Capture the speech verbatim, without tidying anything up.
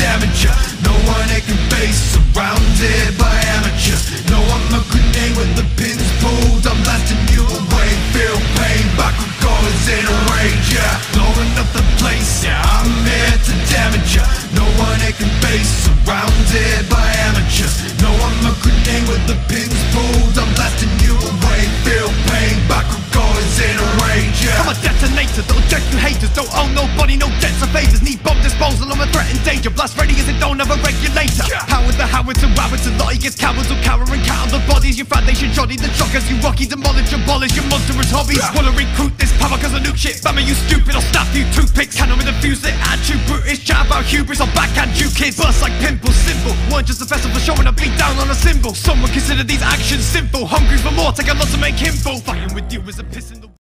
damage ya. No one they can face, surrounded by amateurs. No, I'm a grenade when the pin's pulled, I'm blasting you away. Feel pain, back with goals in a rage, yeah. Blowing up the place, yeah, I'm here to damage ya. No one they can face, surrounded by amateurs. No, I'm a grenade when the pin's pulled, I'm blasting you away. Feel pain, back with goals in a rage, yeah. I'm a detonator that'll jet through haters. Don't owe nobody, no debts or favors. Need bomb disposal, I'm a threat and danger. Blast ready as it don't have a regulator. Howard the Howards and Wowards, a lot of your cowards will cower and count on the bodies. Your foundation shoddy, the shockers you rocky, demolish, abolish your monstrous hobbies. Wanna recruit this power cause I nuke shit. Bama, you stupid, I'll snap you toothpicks. Cannon with a fuse lit, add you brutish. Chat about hubris, I'll backhand you kids. Burst like pimples, simple. Weren't just a festival showing a beat down on a cymbal. Some would consider these actions simple. Hungry for more, take a lot to make him full. Fighting with you is a piss in the